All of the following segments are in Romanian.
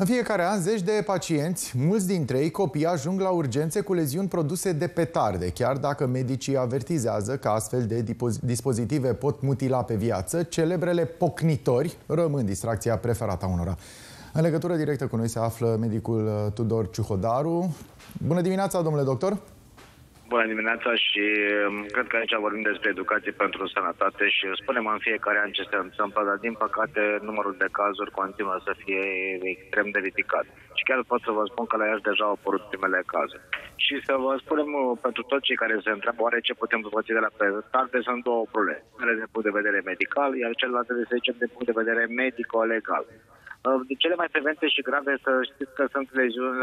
În fiecare an, zeci de pacienți, mulți dintre ei copii, ajung la urgențe cu leziuni produse de petarde, chiar dacă medicii avertizează că astfel de dispozitive pot mutila pe viață. Celebrele pocnitori rămân distracția preferată a unora. În legătură directă cu noi se află medicul Tudor Ciuhodaru. Bună dimineața, domnule doctor! Bună dimineața și cred că aici vorbim despre educație pentru sănătate și spunem în fiecare an ce se întâmplă, dar din păcate numărul de cazuri continuă să fie extrem de ridicat. Și chiar pot să vă spun că la Iași deja au apărut primele cazuri. Și să vă spunem pentru toți cei care se întreabă oare ce putem folosi de la petarde, sunt două probleme. Unele de punct de vedere medical, iar celelalte să zicem de punct de vedere medico-legal. De cele mai frecvente și grave, să știți că sunt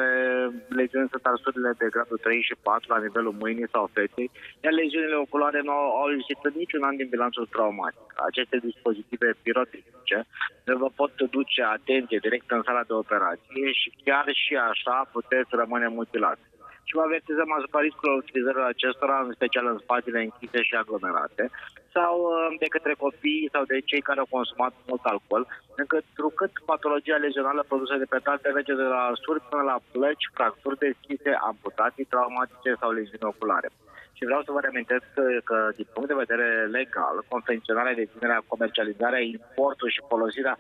leziuni sunt arsurile de gradul 3 și 4 la nivelul mâinii sau feței, iar leziunile oculare nu au ieșit niciun an din bilanțul traumatic. Aceste dispozitive pirotehnice vă pot duce, atenție, direct în sala de operație și chiar și așa puteți rămâne mutilați. Și vă avertizăm asupra riscurilor utilizării acestora, în special în spațiile închise și aglomerate, sau de către copii sau de cei care au consumat mult alcool, întrucât patologia lezională produsă de petarde merge de la arsuri până la plăci, fracturi deschise, amputații traumatice sau leziuni oculare. Și vreau să vă reamintesc că, din punct de vedere legal, confecționarea, deținerea, comercializarea, importul și folosirea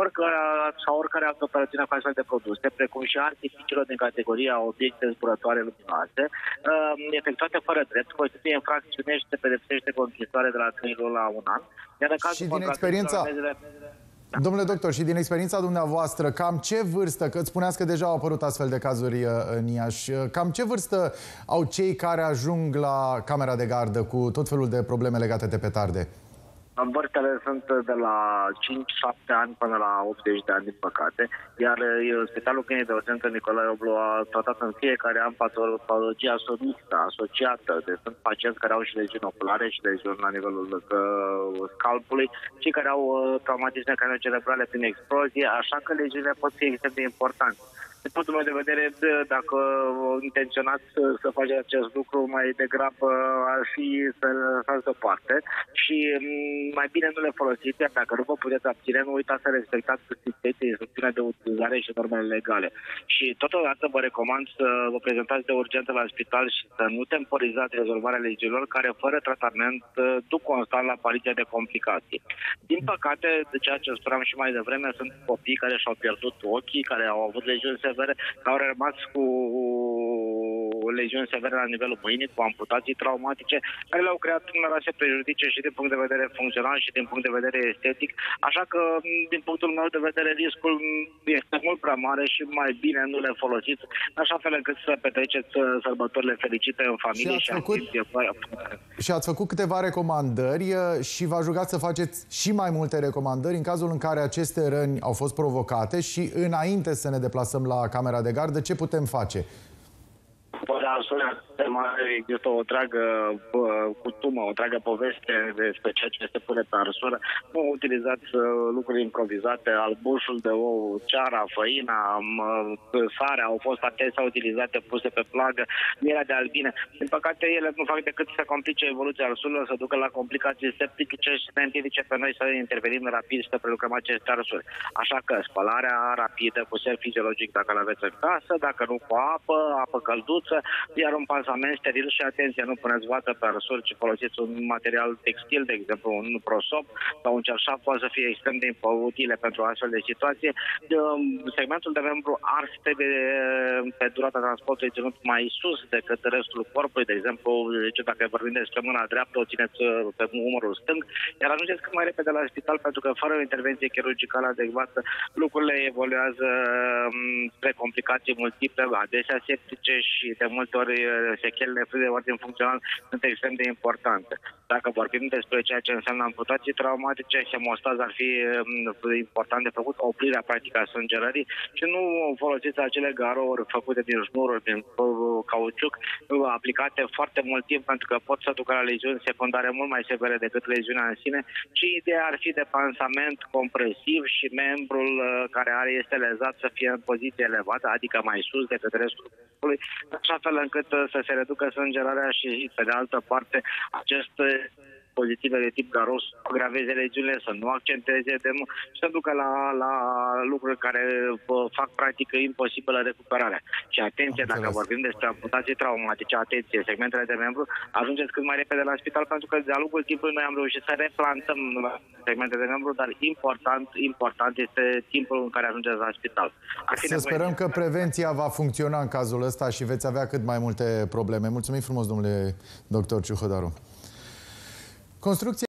oricare altă operațiune cu astfel de produse, precum și artificiilor din categoria obiecte zburătoare luminoase, efectuate fără drept, constituie infracțiune și se pedepsește cu închisoare de la 3 luni la 1 an. Iar în cazul și din experiența... Domnule doctor, și din experiența dumneavoastră, cam ce vârstă, că îți spuneați că deja au apărut astfel de cazuri în Iași, cam ce vârstă au cei care ajung la camera de gardă cu tot felul de probleme legate de petarde? Vârstele sunt de la 5-7 ani până la 80 de ani, din păcate, iar Spitalul Clinic de Urgență Nicolae Oblu a tratat în fiecare an patologia somistă asociată. Deci sunt pacienți care au și leziuni oculare și leziuni la nivelul scalpului, cei care au traumatisme craniocerebrale prin explozie, așa că leziunile pot fi extrem de importante. Din punctul meu de vedere, dacă intenționați să faceți acest lucru, mai degrabă ar fi să lăsați deoparte și mai bine nu le folosiți, iar dacă nu vă puteți abține, nu uitați să respectați instrucțiunea de utilizare și normele legale. Și totodată vă recomand să vă prezentați de urgență la spital și să nu temporizați rezolvarea leziunilor care, fără tratament, duc constant la apariția de complicații. Din păcate, de ceea ce spuneam și mai devreme, sunt copii care și-au pierdut ochii, care au avut leziuni severe, care au rămas cu leziuni severe la nivelul mâinii, cu amputații traumatice, care le-au creat numeroase prejudicii și din punct de vedere funcțional și din punct de vedere estetic. Așa că, din punctul meu de vedere, riscul este mult prea mare și mai bine nu le folosiți, așa fel încât să petreceți sărbătorile fericite în familie și ați făcut câteva recomandări și v-aș ruga să faceți și mai multe recomandări în cazul în care aceste răni au fost provocate și înainte să ne deplasăm la camera de gardă, ce putem face? Există o întreagă cutumă, o întreagă poveste despre ceea ce se pune pe arsură. Nu utilizați lucruri improvizate, albușul de ou, ceara, făina, sarea, au fost adesea utilizate, puse pe plagă, mierea de albine. Din păcate, ele nu fac decât să complice evoluția arsurilor, să ducă la complicații septice și să ne împiedice pe noi să intervenim rapid și să prelucrăm aceste arsuri. Așa că spălarea rapidă cu ser fiziologic, dacă îl aveți în casă, dacă nu cu apă călduță, iar un pansament steril și atenție, nu puneți vată pe arsuri, ci folosiți un material textil, de exemplu un prosop sau un cerșaf, poate să fie extrem de utile pentru astfel de situație. Segmentul de membru ars trebuie pe durata transportului ținut mai sus decât restul corpului, de exemplu, dacă vorbim despre mâna dreaptă, o țineți pe umărul stâng, iar ajungeți cât mai repede la spital, pentru că fără o intervenție chirurgicală adecvată, lucrurile evoluează spre complicații multiple, adesea septice și de multe ori sechelele de ordin funcțional sunt extrem de importante. Dacă vorbim despre ceea ce înseamnă amputații traumatice, hemostaza ar fi important de făcut, oprirea practică a sângerării și nu folosiți acele garouri făcute din șnururi, din cauciuc, aplicate foarte mult timp, pentru că pot să ducă la leziuni secundare mult mai severe decât leziunea în sine, ci ideea ar fi de pansament compresiv și membrul care este lezat să fie în poziție elevată, adică mai sus decât restul corpului, așa fel încât să se reducă sângerarea și, pe de altă parte, acest dispozitive de tip garos să agraveze leziunile, să nu accenteze de mult și să ducă la lucruri care fac practic imposibilă recuperarea. Și atenție, dacă vorbim despre amputații traumatice, atenție, segmentele de membru, ajungeți cât mai repede la spital, pentru că de-a lungul timpului noi am reușit să replantăm segmente de membru, dar important este timpul în care ajungeți la spital. Să sperăm că prevenția va funcționa în cazul ăsta și veți avea cât mai multe probleme. Mulțumim frumos, domnule doctor Ciuhodaru. Construcția